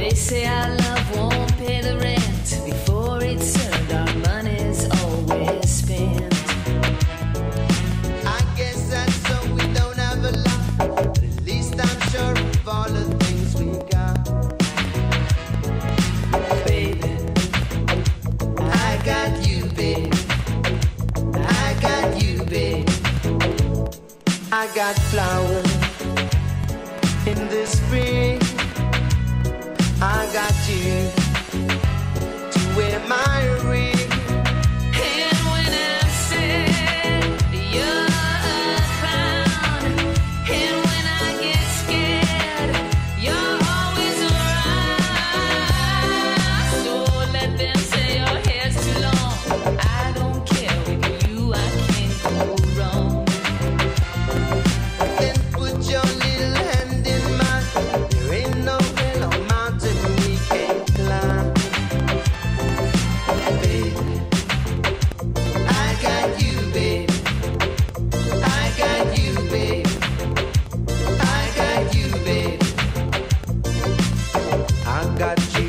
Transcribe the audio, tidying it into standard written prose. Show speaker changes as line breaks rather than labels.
They say our love won't pay the rent. Before it's earned, our money's always spent.
I guess that's so we don't have a lot, but at least I'm sure of all the things we got. Baby, I got you, babe. I got you, babe. I got flowers in the spring. I got you to wear my ring.
And when I'm sad, you're a clown. And when I get scared, you're always around. So let them say your hair's too long. I don't care, with you I can't go wrong.
Then put your little hand in mine. There ain't no hill or mountain we can't climb. Baby, I got you, baby. I got you, baby. I got you, baby. I got you.